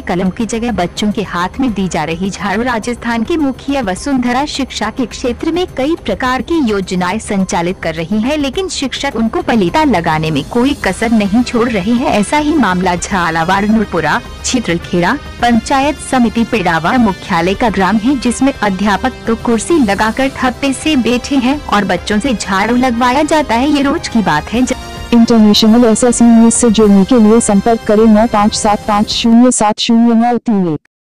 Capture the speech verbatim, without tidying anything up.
कलम की जगह बच्चों के हाथ में दी जा रही झाड़ू। राजस्थान की मुखिया वसुंधरा शिक्षा के क्षेत्र में कई प्रकार की योजनाएं संचालित कर रही है, लेकिन शिक्षक उनको पलीता लगाने में कोई कसर नहीं छोड़ रहे हैं। ऐसा ही मामला झालावाड़ नूरपुरा चित्रखेड़ा पंचायत समिति पिड़ावा मुख्यालय का ग्राम है, जिसमें अध्यापक तो कुर्सी लगाकर ठप्पे से बैठे हैं और बच्चों से झाड़ू लगवाया जाता है। ये रोज की बात है। इंटरनेशनल एस एस न्यूज से जुड़ने के लिए संपर्क करें नौ पाँच सात पाँच शून्य सात शून्य नौ तीन एक।